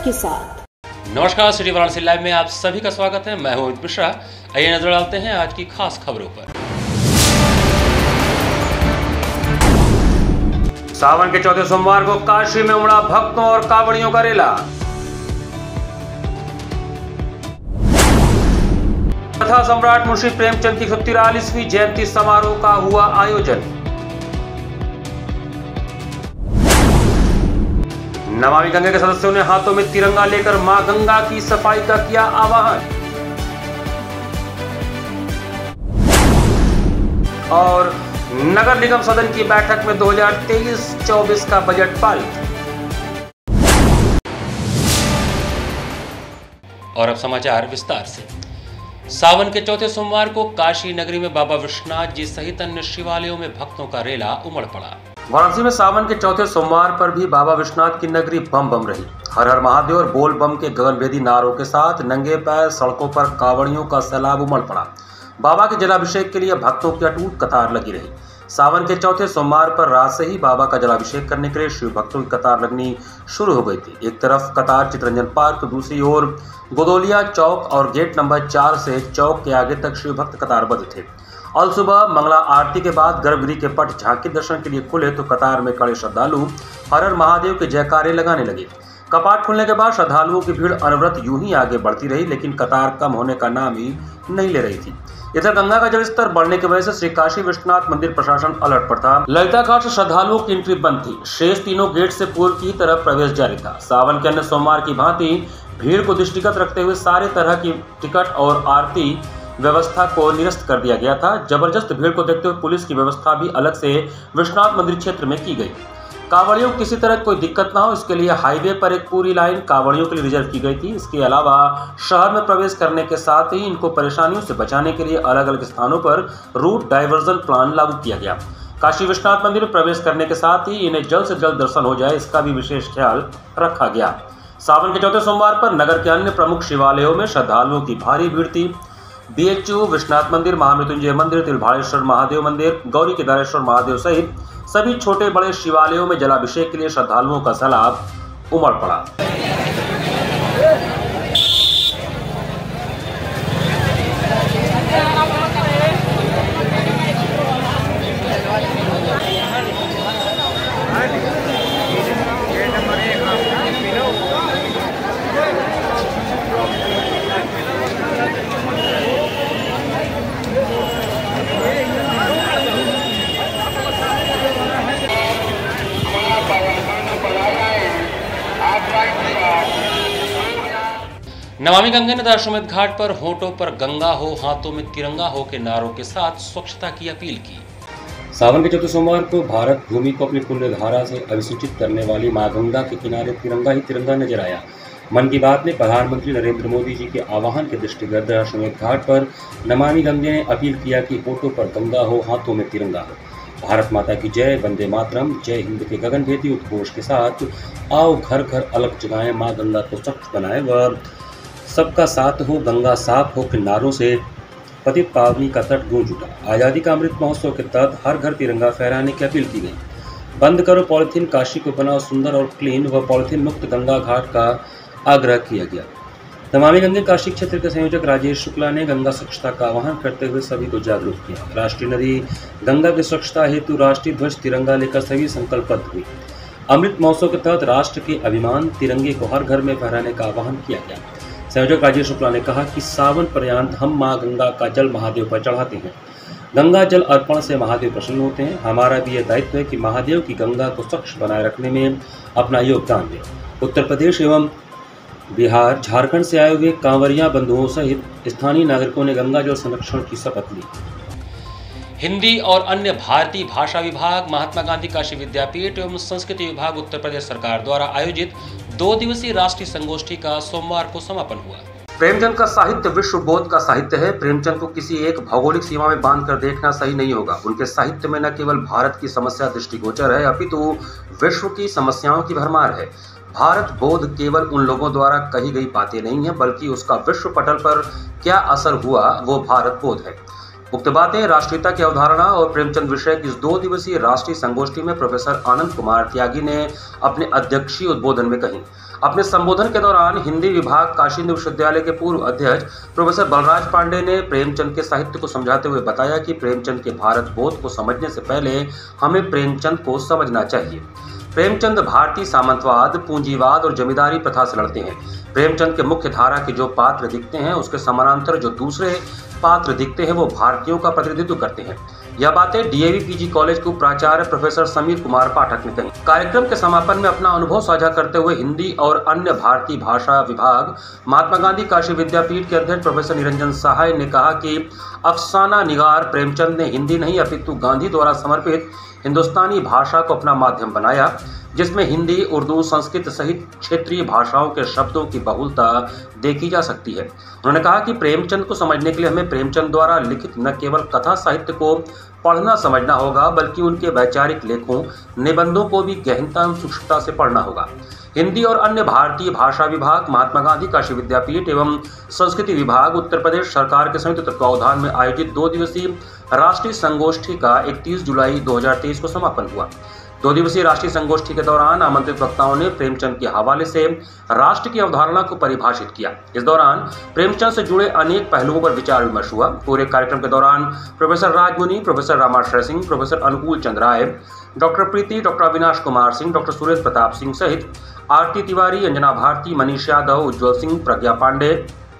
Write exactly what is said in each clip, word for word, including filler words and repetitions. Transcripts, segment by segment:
के साथ। नमस्कार, सिटी वाराणसी लाइव में आप सभी का स्वागत है। मैं हूं अमित मिश्रा। आइए नजर डालते हैं आज की खास खबरों पर। सावन के चौथे सोमवार को काशी में उमड़ा भक्तों और कांवड़ियों का रेला। कथा सम्राट मुंशी प्रेमचंद की एक सौ तिरालीसवीं जयंती समारोह का हुआ आयोजन। नमामि गंगे के सदस्यों ने हाथों में तिरंगा लेकर मां गंगा की सफाई का किया आह्वान। और नगर निगम सदन की बैठक में दो हज़ार तेईस चौबीस का बजट पारित। और अब समाचार विस्तार से। सावन के चौथे सोमवार को काशी नगरी में बाबा विश्वनाथ जी सहित अन्य शिवालयों में भक्तों का रेला उमड़ पड़ा। वाराणसी में सावन के चौथे सोमवार पर भी बाबा विश्वनाथ की नगरी बम बम रही। हर हर महादेव और बोल बम के गगनभेदी नारों के साथ नंगे पैर सड़कों पर कांवड़ियों का सैलाब उमड़ पड़ा। बाबा के जलाभिषेक के लिए भक्तों की अटूट कतार लगी रही। सावन के चौथे सोमवार पर रात से ही बाबा का जलाभिषेक करने के लिए शिव भक्तों की कतार लगनी शुरू हो गई थी। एक तरफ कतार चितरंजन पार्क तो दूसरी ओर गोदोलिया चौक और गेट नंबर चार से चौक के आगे तक शिव भक्त कतारबद्ध थे। और सुबह मंगला आरती के बाद गर्भगृह के पट झांकी दर्शन के लिए खुले तो कतार में खड़े श्रद्धालु हर हर महादेव के जयकारे लगाने लगे। कपाट खुलने के बाद श्रद्धालुओं की भीड़ अनवरत यूं ही आगे बढ़ती रही, लेकिन कतार कम होने का नाम ही नहीं ले रही थी। इधर गंगा का जलस्तर बढ़ने की वजह से श्री काशी विश्वनाथ मंदिर प्रशासन अलर्ट पर था। ललिता घाट से श्रद्धालुओं की एंट्री बंद थी। शेष तीनों गेट से पूर्व की तरफ प्रवेश जारी था। सावन के अन्य सोमवार की भांति भीड़ को दृष्टिगत रखते हुए सारे तरह की टिकट और आरती व्यवस्था को निरस्त कर दिया गया था। जबरदस्त भीड़ को देखते हुए पुलिस की व्यवस्था भी अलग से विश्वनाथ मंदिर क्षेत्र में की गई। कांवड़ियों को किसी तरह कोई दिक्कत ना हो, इसके लिए हाईवे पर एक पूरी लाइन कांवड़ियों के लिए रिजर्व की गई थी। इसके अलावा शहर में प्रवेश करने के साथ ही इनको परेशानियों से बचाने के लिए अलग अलग स्थानों पर रूट डाइवर्जन प्लान लागू किया गया। काशी विश्वनाथ मंदिर में प्रवेश करने के साथ ही इन्हें जल्द से जल्द दर्शन हो जाए, इसका भी विशेष ख्याल रखा गया। सावन के चौथे सोमवार पर नगर के अन्य प्रमुख शिवालयों में श्रद्धालुओं की भारी भीड़ थी। बीएचयू, विश्वनाथ मंदिर, महामृत्युंजय मंदिर, तिलभाड़ेश्वर महादेव मंदिर, गौरी केदारेश्वर महादेव सहित सभी छोटे बड़े शिवालयों में जलाभिषेक के लिए श्रद्धालुओं का सैलाब उमड़ पड़ा। नमामि गंगे नदी अश्वमेध घाट पर होठों पर गंगा हो, हाथों में तिरंगा हो के नारों के साथ स्वच्छता की अपील की। सावन के चौथे सोमवार को भारत भूमि को अपनी पुण्य धारा से अभिसूचित करने वाली मां गंगा के किनारे तिरंगा ही तिरंगा नजर आया। मन की बात में प्रधानमंत्री नरेंद्र मोदी जी के आह्वान के दृष्टिगत अश्वमेध घाट पर नमामि गंगे ने अपील किया कि होठों पर गंगा हो, हाथों में तिरंगा हो। भारत माता की जय, वंदे मातरम, जय हिंद के गगनभेदी उद्घोष के साथ आओ घर घर अलग जगाएं, मां गंगा को स्वच्छ बनाएं व सबका साथ हो, गंगा साफ हो के नारों से पतित पावनी का तट गूंज उठा। आज़ादी का अमृत महोत्सव के तहत हर घर तिरंगा फहराने की अपील की गई। बंद करो पॉलिथीन, काशी को बनाओ सुंदर और क्लीन व पॉलिथीन मुक्त गंगा घाट का आग्रह किया गया। नमामि गंगे काशी क्षेत्र के संयोजक राजेश शुक्ला ने गंगा स्वच्छता का आह्वान करते हुए सभी को जागरूक किया। राष्ट्रीय नदी गंगा की स्वच्छता हेतु राष्ट्रीय ध्वज तिरंगा लेकर सभी संकल्पबद्ध हुई। अमृत महोत्सव के तहत राष्ट्र के अभिमान तिरंगे को हर घर में फहराने का आह्वान किया गया। संयोजक राजेश शुक्ला ने कहा कि सावन पर्यंत हम मां गंगा का जल महादेव पर चढ़ाते हैं। गंगा जल अर्पण से महादेव प्रसन्न होते हैं। हमारा भी यह दायित्व है कि महादेव की गंगा को स्वच्छ बनाए रखने में अपना योगदान दें। उत्तर प्रदेश एवं बिहार, झारखंड से आए हुए कांवरिया बंधुओं सहित स्थानीय नागरिकों ने गंगा जल संरक्षण की शपथ ली। हिंदी और अन्य भारतीय भाषा विभाग, महात्मा गांधी काशी विद्यापीठ एवं संस्कृति विभाग उत्तर प्रदेश सरकार द्वारा आयोजित दो दिवसीय राष्ट्रीय संगोष्ठी का सोमवार को समापन हुआ। प्रेमचंद का साहित्य विश्व बोध का साहित्य है। प्रेमचंद को किसी एक भौगोलिक सीमा में बांधकर देखना सही नहीं होगा। उनके साहित्य में न केवल भारत की समस्या दृष्टिगोचर है, अपितु विश्व की समस्याओं की भरमार है। भारत बोध केवल उन लोगों द्वारा कही गई बातें नहीं है, बल्कि उसका विश्व पटल पर क्या असर हुआ वो भारत बोध है। उक्त बातें राष्ट्रीयता की अवधारणा और प्रेमचंद विषय की इस दो दिवसीय राष्ट्रीय संगोष्ठी में प्रोफेसर आनंद कुमार त्यागी ने अपने अध्यक्षीय उद्बोधन में कही। अपने संबोधन के दौरान हिंदी विभाग काशी हिंदू विश्वविद्यालय के पूर्व अध्यक्ष प्रोफेसर बलराज पांडे ने प्रेमचंद के साहित्य को समझाते हुए बताया कि प्रेमचंद के भारत बोध को समझने से पहले हमें प्रेमचंद को समझना चाहिए। प्रेमचंद भारतीय सामंतवाद, पूंजीवाद और जमींदारी प्रथा से लड़ते हैं। प्रेमचंद के मुख्य धारा के जो पात्र दिखते हैं उसके समानांतर जो दूसरे पात्र दिखते हैं वो भारतीयों का प्रतिनिधित्व करते हैं। यह बातें डीएवी पीजी कॉलेज के प्राचार्य प्रोफेसर समीर कुमार पाठक ने कही। कार्यक्रम के समापन में अपना अनुभव साझा करते हुए हिंदी और अन्य भारतीय भाषा विभाग महात्मा गांधी काशी विद्यापीठ के अध्यक्ष प्रोफेसर निरंजन सहाय ने कहा कि अफसाना निगार प्रेमचंद ने हिंदी नहीं अपितु गांधी द्वारा समर्पित हिंदुस्तानी भाषा को अपना माध्यम बनाया, जिसमें हिंदी, उर्दू, संस्कृत सहित क्षेत्रीय भाषाओं के शब्दों की बहुलता देखी जा सकती है। उन्होंने कहा कि प्रेमचंद को समझने के लिए हमें प्रेमचंद द्वारा लिखित न केवल कथा साहित्य को पढ़ना समझना होगा, बल्कि उनके वैचारिक लेखों, निबंधों को भी गहनता एवं सूक्ष्मता से पढ़ना होगा। हिंदी और अन्य भारतीय भाषा विभाग, महात्मा गांधी काशी विद्यापीठ एवं संस्कृति विभाग, उत्तर प्रदेश सरकार के संयुक्त तत्वावधान में आयोजित दो दिवसीय राष्ट्रीय संगोष्ठी का इकतीस जुलाई दो हज़ार तेईस को समापन हुआ। दो दिवसीय राष्ट्रीय संगोष्ठी के दौरान आमंत्रित वक्ताओं ने प्रेमचंद के हवाले से राष्ट्र की अवधारणा को परिभाषित किया। इस दौरान प्रेमचंद से जुड़े अनेक पहलुओं पर विचार विमर्श हुआ। पूरे कार्यक्रम के दौरान professor Rajmuni, professor Ramashray Singh, professor Anukul Chandra Rai, doctor Preeti, doctor Avinash Kumar Singh, doctor Suresh Pratap Singh सहित आरती तिवारी, अंजना भारती, मनीष यादव, उज्ज्वल सिंह, प्रज्ञा पांडे,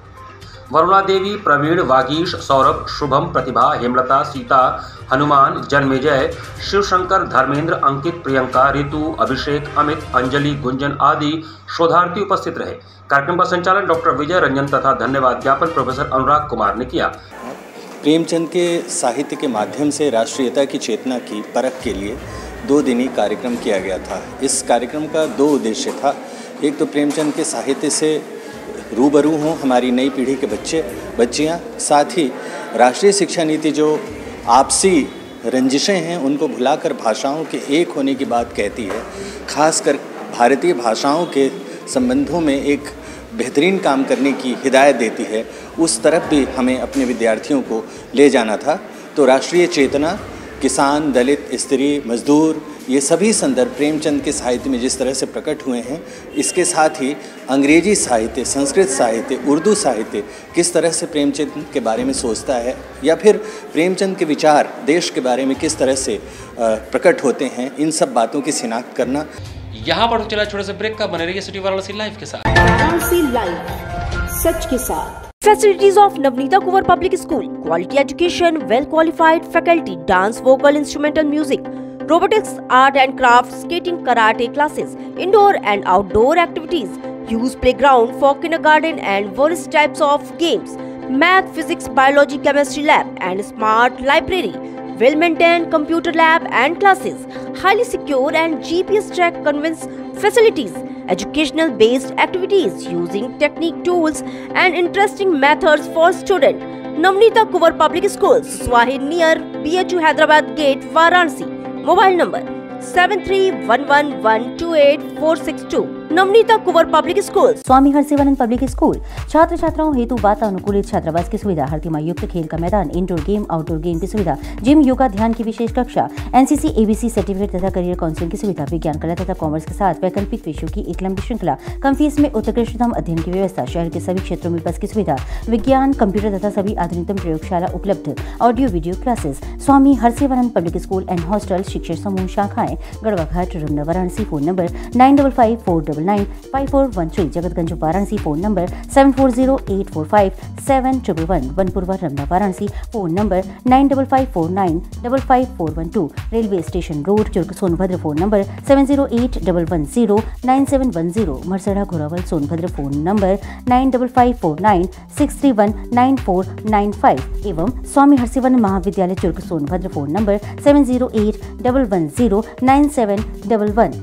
वरुणा देवी, प्रवीण, वागीश, सौरभ, शुभम, प्रतिभा, हेमलता, सीता, हनुमान, जन्मेजय, शिवशंकर, धर्मेंद्र, अंकित, प्रियंका, रितु, अभिषेक, अमित, अंजलि, गुंजन आदि शोधार्थी उपस्थित रहे। कार्यक्रम का संचालन डॉक्टर विजय रंजन तथा धन्यवाद ज्ञापन प्रोफेसर अनुराग कुमार ने किया। प्रेमचंद के साहित्य के माध्यम से राष्ट्रीयता की चेतना की परख के लिए दो दिनी कार्यक्रम किया गया था। इस कार्यक्रम का दो उद्देश्य था। एक तो प्रेमचंद के साहित्य से रूबरू हों हमारी नई पीढ़ी के बच्चे बच्चियां, साथ ही राष्ट्रीय शिक्षा नीति जो आपसी रंजिशें हैं उनको भुलाकर भाषाओं के एक होने की बात कहती है, खासकर भारतीय भाषाओं के संबंधों में एक बेहतरीन काम करने की हिदायत देती है, उस तरफ भी हमें अपने विद्यार्थियों को ले जाना था। तो राष्ट्रीय चेतना, किसान, दलित, स्त्री, मजदूर, ये सभी संदर्भ प्रेमचंद के साहित्य में जिस तरह से प्रकट हुए हैं, इसके साथ ही अंग्रेजी साहित्य, संस्कृत साहित्य, उर्दू साहित्य किस तरह से प्रेमचंद के बारे में सोचता है, या फिर प्रेमचंद के विचार देश के बारे में किस तरह से प्रकट होते हैं, इन सब बातों की शिनाख्त करना। यहाँ पर चला छोटे से ब्रेक का, बने रहिए सिटी वाराणसी लाइव के साथ। वाराणसी लाइव, सच के साथ। Facilities of Navneeta Kuvar Public School: quality education, well qualified faculty, dance, vocal, instrumental music, robotics, art and craft, skating, karate classes, indoor and outdoor activities, use playground for kindergarten and various types of games, math, physics, biology, chemistry lab and smart library, well maintained computer lab and classes, highly secure and G P S track conveyance facilities, educational based activities using technique tools and interesting methods for students. Navneeta Kuvar Public School, Swahi near B H U Hyderabad Gate, Varanasi. Mobile number seven three one one one two eight four six two. Navneeta Kunwar public school. Swami Harsivanand public school छात्र छात्राओं हेतु वातानुकूलित छात्रावास की सुविधा, हर युक्त खेल का मैदान, इंडोर गेम, आउटडोर गेम की सुविधा, जिम, योगा, ध्यान की विशेष कक्षा, एनसीसी, एबीसी सर्टिफिकेट तथा करियर काउंसलिंग की सुविधा, विज्ञान, कला तथा कॉमर्स के साथ वैकल्पिक विषयों की एक लंबी श्रृंखला, कम फीस में उत्कृष्टतम अध्ययन की व्यवस्था, शहर के सभी क्षेत्रों में बस की सुविधा, विज्ञान, कंप्यूटर तथा सभी आधुनिकतम प्रयोगशाला उपलब्ध, audio video classes. Swami Harsivanand public school and hostel, शिक्षण समूह शाखाएं Garhwa Ghat, Ramna, Varanasi. Phone number nine double five four double nine five four one three, Jagatganj Varanasi. Phone number seven four zero eight four five seven triple one, Vanpurwa, Ramna, Varanasi. Phone number nine double five four nine double five four one two, railway station road, Churk, Sonbhadra. Phone number seven zero eight double one zero nine seven one zero, Marsara, Ghorawal, Sonbhadra. Phone number nine double five four nine six three one nine four nine five एवं स्वामी हरसिवानंद महाविद्यालय, Churk, Sonbhadra. Phone number seven zero eight double one zero nine seven double one.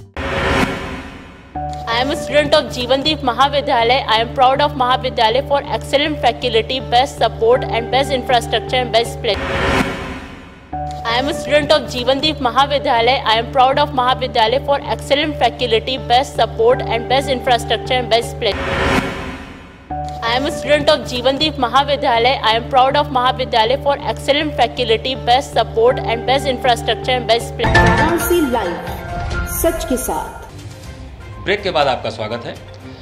I am a student of Jeevandeep Mahavidyalaya. I am proud of Mahavidyalaya for excellent faculty, best support and best infrastructure and best place. I am a student of Jeevandeep Mahavidyalaya. I am proud of Mahavidyalaya for excellent faculty, best support and best infrastructure and best place. I am a student of Jeevandeep Mahavidyalay. I am proud of Mahavidyalay for excellent faculty, best support and best infrastructure and best place. Varanasi live, सच के साथ। Break के बाद आपका स्वागत है।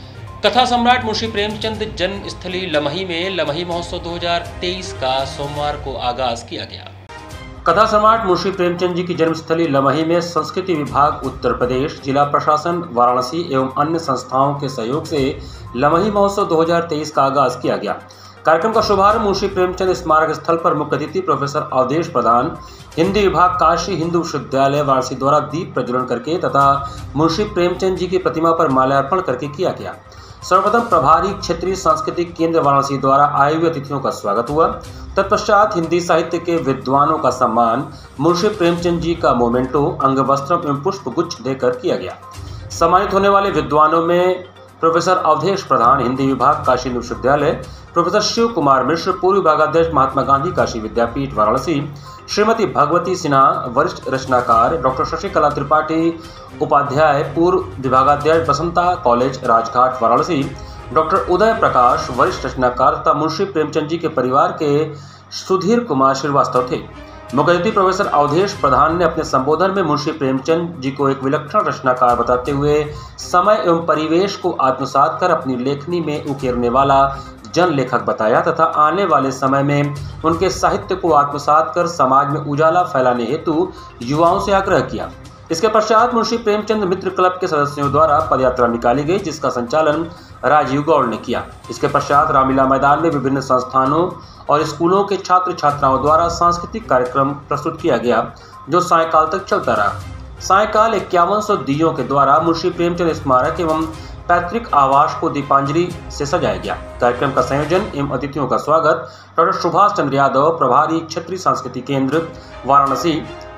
कथा सम्राट मुंशी प्रेमचंद जन्मस्थली लमही में लमही महोत्सव दो हज़ार तेईस का सोमवार को आगाज किया गया। कथा सम्राट मुंशी प्रेमचंद जी की जन्मस्थली लमही में संस्कृति विभाग उत्तर प्रदेश, जिला प्रशासन वाराणसी एवं अन्य संस्थाओं के सहयोग से लमही महोत्सव दो हज़ार तेईस का आगाज किया गया। कार्यक्रम का शुभारंभ मुंशी प्रेमचंद स्मारक स्थल पर मुख्य अतिथि प्रोफेसर अवधेश प्रधान, हिंदी विभाग काशी हिंदू विश्वविद्यालय वाराणसी द्वारा दीप प्रज्वलन करके तथा मुंशी प्रेमचंद जी की प्रतिमा पर माल्यार्पण करके किया गया। सर्वप्रथम प्रभारी क्षेत्रीय सांस्कृतिक केंद्र वाराणसी द्वारा आए हुए अतिथियों का स्वागत हुआ। तत्पश्चात हिंदी साहित्य के विद्वानों का सम्मान मुंशी प्रेमचंद जी का मोमेंटो, अंग वस्त्र एवं पुष्प गुच्छ देकर किया गया। सम्मानित होने वाले विद्वानों में प्रोफेसर अवधेश प्रधान, हिंदी विभाग काशी विश्वविद्यालय, प्रोफेसर शिव कुमार मिश्र, पूर्व विभागाध्यक्ष महात्मा गांधी काशी विद्यापीठ वाराणसी, श्रीमती भगवती सिन्हा, वरिष्ठ रचनाकार, डॉक्टर शशिकला त्रिपाठी, उपाध्याय, पूर्व विभागाध्यक्ष बसंता कॉलेज राजघाट वाराणसी, डॉक्टर उदय प्रकाश, वरिष्ठ रचनाकार तथा मुंशी प्रेमचंद जी के परिवार के सुधीर कुमार श्रीवास्तव थे। मुख्य अतिथि प्रोफेसर अवधेश प्रधान ने अपने संबोधन में मुंशी प्रेमचंद जी को एक विलक्षण रचनाकार बताते हुए समय एवं परिवेश को आत्मसात कर अपनी लेखनी में उकेरने वाला जन लेखक बताया तथा आने वाले समय में उनके साहित्य को आत्मसात कर समाज में उजाला फैलाने हेतु युवाओं से आग्रह किया। इसके पश्चात मुंशी प्रेमचंद मित्र क्लब के सदस्यों द्वारा पदयात्रा निकाली गई, जिसका संचालन राजीव गौड़ ने किया। इसके पश्चात रामलीला मैदान में विभिन्न संस्थानों और स्कूलों के छात्र छात्राओं द्वारा सांस्कृतिक कार्यक्रम प्रस्तुत किया गया, जो सायंकाल तक चलता रहा। सायंकाल इक्यावन सौ दीयों के द्वारा मुंशी प्रेमचंद स्मारक एवं पैतृक आवास को दीपांजलि से सजाया गया। कार्यक्रम का संयोजन एवं अतिथियों का स्वागत डॉक्टर सुभाष चंद्र यादव, प्रभारी क्षेत्रीय सांस्कृतिक केंद्र वाराणसी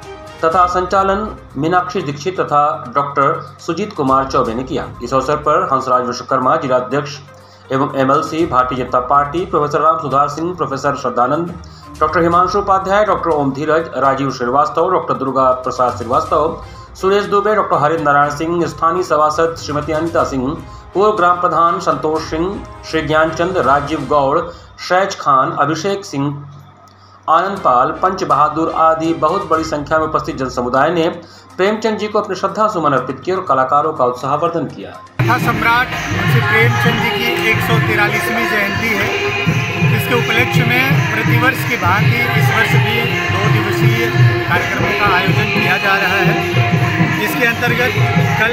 तथा संचालन मीनाक्षी दीक्षित तथा डॉक्टर सुजीत कुमार चौबे ने किया। इस अवसर पर हंसराज विश्वकर्मा, जिलाध्यक्ष एवं MLC Bharatiya Janata party, professor Ram Sudhar Singh, professor Shraddhanand, doctor Himanshu Upadhyay, doctor Om Dheeraj, Rajeev Srivastava, doctor Durga Prasad Srivastava, Suresh Dubey, doctor Harindra Narayan Singh, स्थानीय सभासद श्रीमती अनिता सिंह, पूर्व ग्राम प्रधान संतोष सिंह, श्री ज्ञानचंद, राजीव गौड़, शैज खान, अभिषेक सिंह, आनंद पाल, पंच बहादुर आदि बहुत बड़ी संख्या में उपस्थित जन समुदाय ने प्रेमचंद जी को अपने श्रद्धा सुमन अर्पित किए और कलाकारों का उत्साहवर्धन किया। कथा सम्राट मुंशी प्रेमचंद जी की एक सौ तिरालीसवीं जयंती है। इसके उपलक्ष्य में प्रतिवर्ष की भांति इस वर्ष भी दो दिवसीय कार्यक्रमों का आयोजन किया जा रहा है। जिसके अंतर्गत कल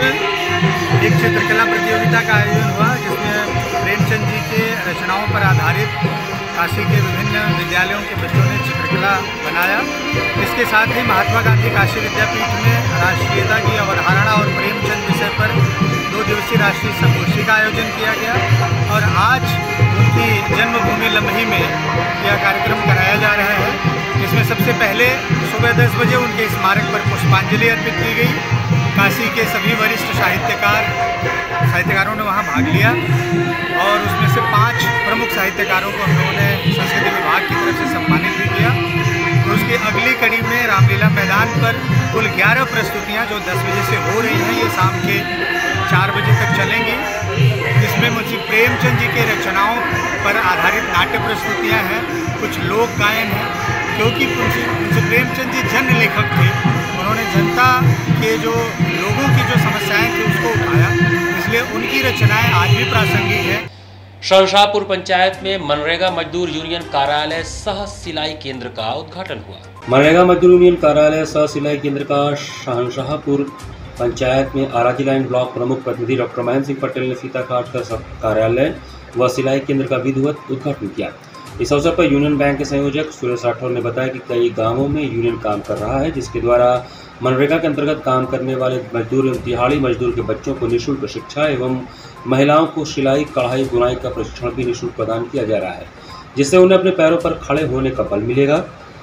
एक चित्रकला प्रतियोगिता का आयोजन हुआ, जिसमें प्रेमचंद जी के रचनाओं पर आधारित काशी के विभिन्न विद्यालयों के बच्चों ने चित्रकला बनाया। इसके साथ ही महात्मा गांधी काशी विद्यापीठ में राष्ट्रीयता की अवधारणा और प्रेमचंद विषय पर दो दिवसीय राष्ट्रीय संगोष्ठी का आयोजन किया गया और आज उनकी जन्मभूमि लमही में यह कार्यक्रम कराया जा रहा है। इसमें सबसे पहले सुबह दस बजे उनके स्मारक पर पुष्पांजलि अर्पित की गई। काशी के सभी वरिष्ठ साहित्यकार साहित्यकारों ने वहां भाग लिया और उसमें से पांच प्रमुख साहित्यकारों को हम लोगों ने संस्कृति विभाग की तरफ से सम्मानित भी किया। तो उसकी अगली कड़ी में रामलीला मैदान पर कुल ग्यारह प्रस्तुतियां जो दस बजे से हो रही हैं, ये शाम के चार बजे तक चलेंगी, जिसमें मुंशी प्रेमचंद जी के रचनाओं पर आधारित नाट्य प्रस्तुतियाँ हैं, कुछ लोक गायन हैं। क्योंकि मुंशी प्रेमचंद जी जन लेखक थे, उन्होंने जनता के जो लोगों की जो समस्याएं थी उसको उठाया, इसलिए उनकी रचनाएं आज भी प्रासंगिक है। शहंशाहपुर पंचायत में मनरेगा मजदूर यूनियन कार्यालय सह सिलाई केंद्र का उद्घाटन हुआ। मनरेगा मजदूर यूनियन कार्यालय सह सिलाई केंद्र का शहंशाहपुर पंचायत में आरा जिला ब्लॉक प्रमुख प्रतिनिधि डॉक्टर महेंद्र सिंह पटेल ने फीता काट कर कार्यालय व सिलाई केंद्र का विधिवत उद्घाटन किया। इस अवसर पर यूनियन बैंक के संयोजक सुरेश राठौर ने बताया कि कई गांवों में यूनियन काम कर रहा है, जिसके द्वारा मनरेगा के अंतर्गत काम करने वाले मजदूर एवं दिहाड़ी मजदूर के बच्चों को निःशुल्क शिक्षा एवं महिलाओं को सिलाई, कढ़ाई, बुनाई का प्रशिक्षण भी निःशुल्क प्रदान किया जा रहा है, जिससे उन्हें अपने पैरों पर खड़े होने का बल मिलेगा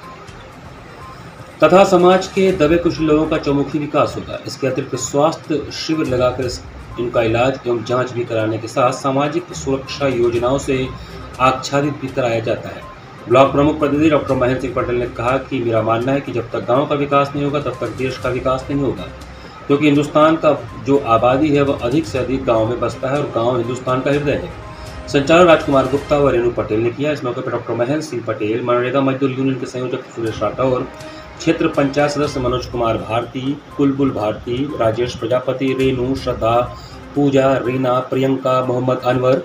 तथा समाज के दबे कुछ लोगों का चौमुखी विकास होगा। इसके अतिरिक्त स्वास्थ्य शिविर लगाकर उनका इलाज एवं जांच भी कराने के साथ सामाजिक सुरक्षा योजनाओं से आच्छादित भी कराया जाता है। ब्लॉक प्रमुख प्रतिनिधि डॉक्टर महेंद्र सिंह पटेल ने कहा कि मेरा मानना है कि जब तक गांव का विकास नहीं होगा तब तक देश का विकास नहीं होगा, क्योंकि हिंदुस्तान का जो आबादी है वह अधिक से अधिक गाँव में बसता है और गाँव हिंदुस्तान का हृदय है। संचालक राजकुमार गुप्ता व रेणु पटेल ने किया। इस मौके पर डॉक्टर महेंद्र सिंह पटेल, मनरेगा मजदूर यूनियन के संयोजक सुरेश राठौर, क्षेत्र पंचायत सदस्य मनोज कुमार भारती, बुलबुल भारती, राजेश प्रजापति, रेणु, श्रद्धा, पूजा, रीना, प्रियंका, मोहम्मद अनवर,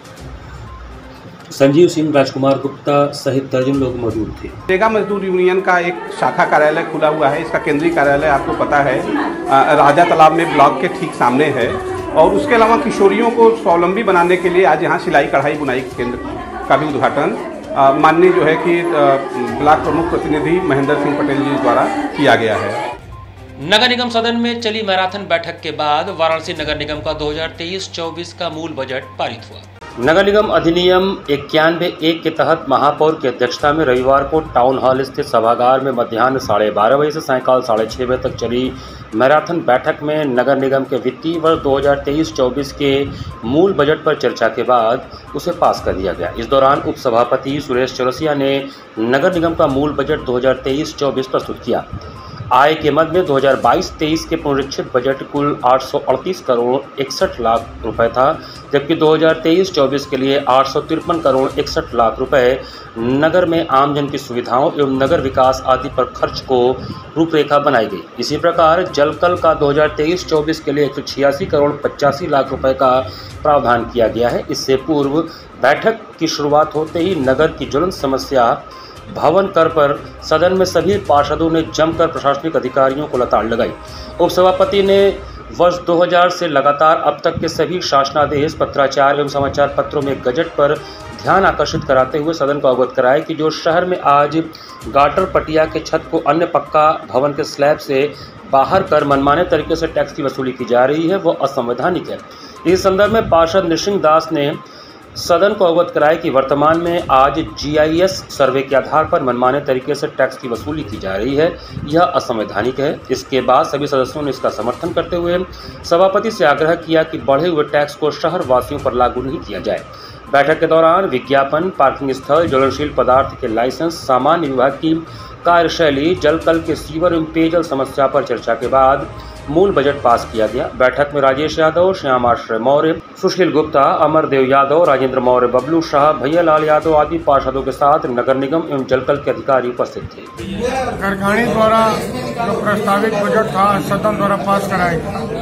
संजीव सिंह, राजकुमार गुप्ता सहित दर्जन लोग मौजूद थे। मनरेगा मजदूर यूनियन का एक शाखा कार्यालय खुला हुआ है। इसका केंद्रीय कार्यालय आपको पता है राजा तालाब में ब्लॉक के ठीक सामने है। और उसके अलावा किशोरियों को स्वावलंबी बनाने के लिए आज यहाँ सिलाई कढ़ाई बुनाई केंद्र का भी उद्घाटन माननीय जो है कि ब्लॉक प्रमुख प्रतिनिधि महेंद्र सिंह पटेल जी द्वारा किया गया है। नगर निगम सदन में चली मैराथन बैठक के बाद वाराणसी नगर निगम का दो हज़ार तेईस चौबीस का मूल बजट पारित हुआ। नगर निगम अधिनियम इक्यानवे एक के तहत महापौर की अध्यक्षता में रविवार को टाउन हॉल स्थित सभागार में मध्याह्न साढ़े बारह बजे से सायंकाल साढ़े छः बजे तक चली मैराथन बैठक में नगर निगम के वित्तीय वर्ष दो हज़ार तेईस चौबीस के मूल बजट पर चर्चा के बाद उसे पास कर दिया गया। इस दौरान उपसभापति सुरेश चौरसिया ने नगर निगम का मूल बजट दो हज़ार तेईस चौबीस प्रस्तुत किया। आय के मद में दो हज़ार बाईस तेईस के पुनरीक्षित बजट कुल आठ सौ अड़तीस करोड़ इकसठ लाख रुपए था, जबकि दो हज़ार तेईस चौबीस के लिए आठ सौ तिरपन करोड़ इकसठ लाख रुपए नगर में आमजन की सुविधाओं एवं नगर विकास आदि पर खर्च को रूपरेखा बनाई गई। इसी प्रकार जलकल का दो हज़ार तेईस चौबीस के लिए एक सौ छियासी करोड़ पचासी लाख रुपए का प्रावधान किया गया है। इससे पूर्व बैठक की शुरुआत होते ही नगर की ज्वलंत समस्या भवन कर पर सदन में सभी पार्षदों ने जमकर प्रशासनिक अधिकारियों को लताड़ लगाई। उपसभापति ने वर्ष दो हज़ार से लगातार अब तक के सभी शासनादेश, पत्राचार एवं समाचार पत्रों में गजट पर ध्यान आकर्षित कराते हुए सदन को अवगत कराया कि जो शहर में आज गाटर पटिया के छत को अन्य पक्का भवन के स्लैब से बाहर कर मनमाने तरीके से टैक्स की वसूली की जा रही है वह असंवैधानिक है। इस संदर्भ में पार्षद नृसिंह दास ने सदन को अवगत कराया कि वर्तमान में आज जी आई एस सर्वे के आधार पर मनमाने तरीके से टैक्स की वसूली की जा रही है, यह असंवैधानिक है। इसके बाद सभी सदस्यों ने इसका समर्थन करते हुए सभापति से आग्रह किया कि बढ़े हुए टैक्स को शहर वासियों पर लागू नहीं किया जाए। बैठक के दौरान विज्ञापन, पार्किंग स्थल, ज्वलनशील पदार्थ के लाइसेंस, सामान्य विभाग की कार्यशैली, जलकल के सीवर एवं पेयजल समस्या पर चर्चा के बाद मूल बजट पास किया गया। बैठक में राजेश यादव, श्याम आश्रय मौर्य, सुशील गुप्ता, अमरदेव यादव, राजेंद्र मौर्य, बबलू शाह, भैया लाल यादव आदि पार्षदों के साथ नगर निगम एवं जलकल के अधिकारी उपस्थित थे। कारखाने द्वारा जो प्रस्तावित बजट था सदन द्वारा पास कराया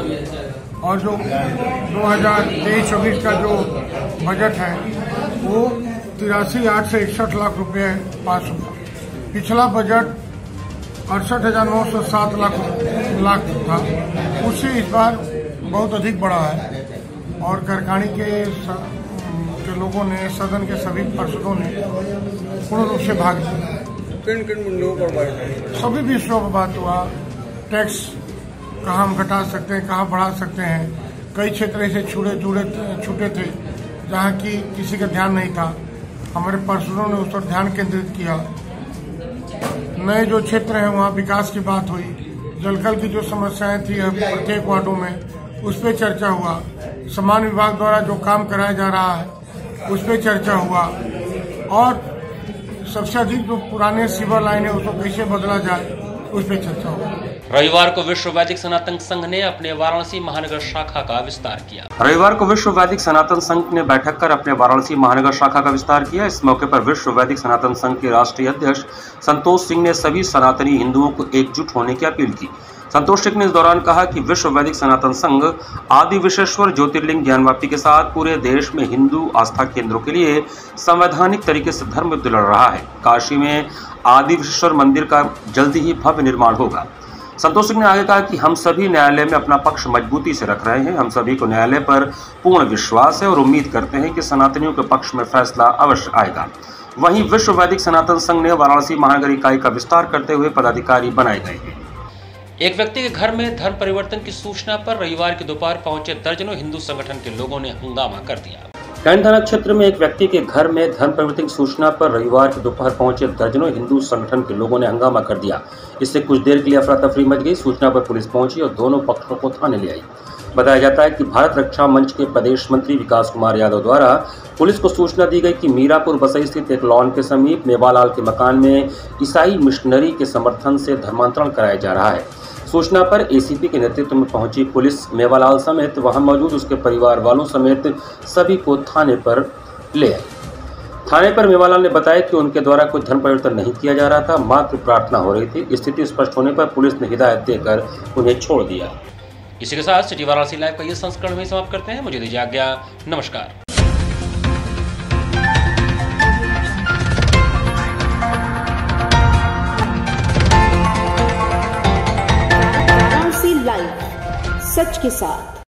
गया और जो दो हज़ार तेईस चौबीस का जो बजट है वो तिरासी आठ से इकसठ लाख रुपए पास हुआ। पिछला बजट अड़सठ हजार नौ सौ सात लाख लाख था, उससे इस बार बहुत अधिक बढ़ा है। और कारखाने के, के लोगों ने, सदन के सभी पार्षदों ने पूर्ण रूप से भाग लिया। किन किन मुद्दों पर बात? सभी विषयों पर बात हुआ। टैक्स कहाँ हम घटा सकते हैं, कहाँ बढ़ा सकते हैं। कई क्षेत्र ऐसे छूटे छूटे छूटे थे जहाँ की किसी का ध्यान नहीं था। हमारे पार्षदों ने उस पर ध्यान केंद्रित किया। नए जो क्षेत्र हैं वहाँ विकास की बात हुई। जलकल की जो समस्याएं थी प्रत्येक वार्डों में उस पर चर्चा हुआ। सामान्य विभाग द्वारा जो काम कराया जा रहा है उस पर चर्चा हुआ। और सबसे अधिक जो पुराने सीवर लाइन है उसको कैसे बदला जाए उस पर चर्चा हुआ। रविवार को विश्व वैदिक सनातन संघ ने अपने वाराणसी महानगर शाखा का विस्तार किया। रविवार को विश्व वैदिक सनातन संघ ने बैठक कर अपने वाराणसी महानगर शाखा का विस्तार किया। इस मौके पर विश्व वैदिक सनातन संघ के राष्ट्रीय अध्यक्ष संतोष सिंह ने सभी सनातनी हिंदुओं को एकजुट होने की अपील की। संतोष सिंह ने इस दौरान कहा कि विश्व वैदिक सनातन संघ आदि विश्वेश्वर ज्योतिर्लिंग ज्ञानवापी के साथ पूरे देश में हिंदू आस्था केंद्रों के लिए संवैधानिक तरीके से धर्म युद्ध लड़ रहा है। काशी में आदि विश्वेश्वर मंदिर का जल्दी ही भव्य निर्माण होगा। संतोष सिंह ने आगे कहा कि हम सभी न्यायालय में अपना पक्ष मजबूती से रख रहे हैं। हम सभी को न्यायालय पर पूर्ण विश्वास है और उम्मीद करते हैं कि सनातनियों के पक्ष में फैसला अवश्य आएगा। वहीं विश्व वैदिक सनातन संघ ने वाराणसी महानगर इकाई का विस्तार करते हुए पदाधिकारी बनाए गए हैं। एक व्यक्ति के घर में धर्म परिवर्तन की सूचना पर रविवार की दोपहर पहुंचे दर्जनों हिंदू संगठन के लोगों ने हंगामा कर दिया। कैंट थाना क्षेत्र में एक व्यक्ति के घर में धर्म परिवर्तन की सूचना पर रविवार की दोपहर पहुंचे दर्जनों हिंदू संगठन के लोगों ने हंगामा कर दिया। इससे कुछ देर के लिए अफरा तफरी मच गई। सूचना पर पुलिस पहुंची और दोनों पक्षों को थाने ले आई। बताया जाता है कि भारत रक्षा मंच के प्रदेश मंत्री विकास कुमार यादव द्वारा पुलिस को सूचना दी गई कि मीरापुर बसई स्थित एक लॉन के समीप मेवालाल के मकान में ईसाई मिशनरी के समर्थन से धर्मांतरण कराया जा रहा है। सूचना पर ए सी पी के नेतृत्व में पहुंची पुलिस मेवालाल समेत वहां मौजूद उसके परिवार वालों समेत सभी को थाने पर ले आई। थाने पर मेवालाल ने बताया कि उनके द्वारा कोई धन परिवर्तन नहीं किया जा रहा था, मात्र प्रार्थना हो रही थी। स्थिति स्पष्ट होने पर पुलिस ने हिदायत देकर उन्हें छोड़ दिया। इसी के साथ सिटी वाराणसी लाइव का ये संस्करण में समाप्त करते हैं। मुझे दीजिए आज्ञा। नमस्कार। वाराणसी लाइव, सच के साथ।